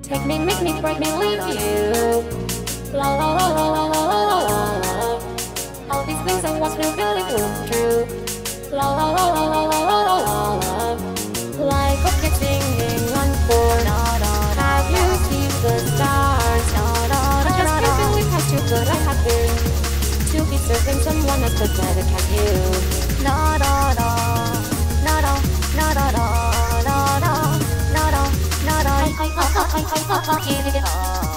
Take me, make me, break me, leave you. La la la la la la la la la. All these things I was real really true. La la la la la la la la la. Like a kid singing encore. Have you seen the stars? I just can't believe how too good I have been to be serving someone as pathetic as you. Na da da, na da, na da da, na da, na da, na da. Give it all.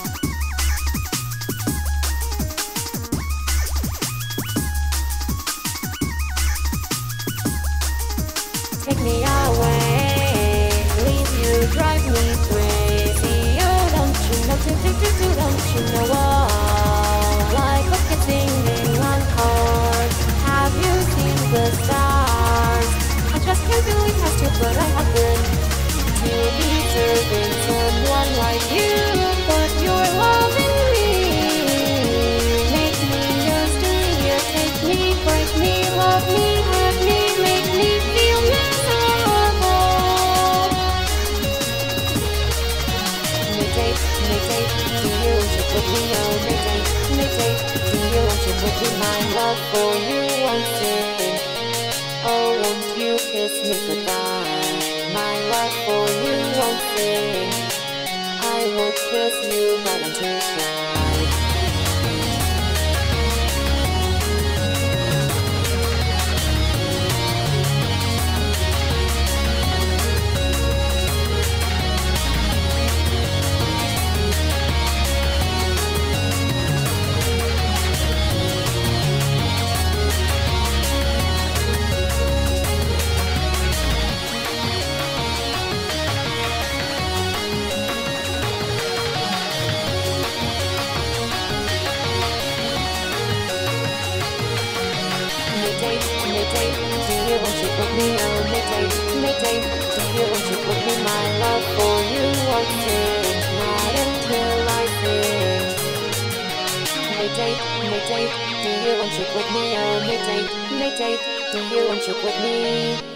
Take me away, leave you, drive me crazy. Oh, don't you know, don't you know what? Like a kid singing encore. Have you seen the stars? I just can't believe how stupid I have been to be serving someone like you. But you're loving me, make me just a year. Take me, break me, love me, hurt me, make me feel miserable. MAYDAY, MAYDAY, do you want to put me on? MAYDAY, MAYDAY, do you want to put me? My love for you won't sing. Oh, won't you kiss me goodbye? My love for you won't sing. I would kiss you, but I'm too shy. MAYDAY, do you want to put me on? MAYDAY, MAYDAY, do you want to put me? My love for you won't sing, not until I sing. MAYDAY, MAYDAY, do you want to put me on? MAYDAY, MAYDAY, do you want to put me?